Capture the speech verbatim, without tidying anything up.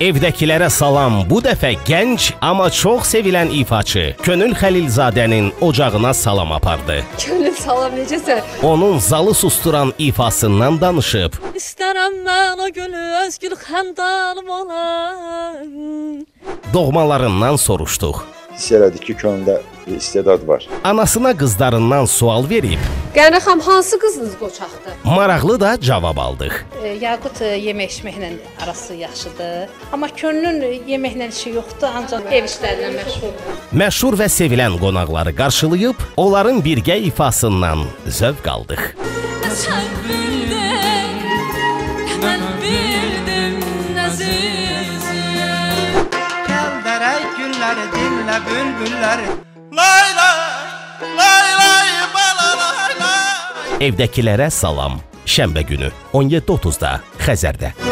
Evdəkilərə salam bu dəfə gənc, amma çox sevilən ifaçı Könül Xəlilzadənin ocağına salam apardı. Könül salam, necəsən? Onun zalı susturan ifasından danışıb. İstərəm mən o gülü özgül xəndanım olan. Doğmalarından soruşduq. Hiss elədik ki, könlündə bir istedad var. Anasına qızlarından sual verib. Qənə xanım, hansı qızınız qoçaqdır? Maraqlı da cavab aldıq. E, Yaqut e, yemək içməklə arası yaxşıdır. Amma könlün yeməklə işi yoxdur, ancaq ev işlərinə məşğuldur. Məşhur və sevilən qonaqları qarşılayıb, onların birgə ifasından zövq aldıq. Sən bildin, mən bildim əzizim. Gəl dərək günləri, dinlə bülbülləri. Lay lay, lay lay, bala lay lay. Evdəkilərə salam. Şənbə günü on yeddi otuzda Xəzərdə.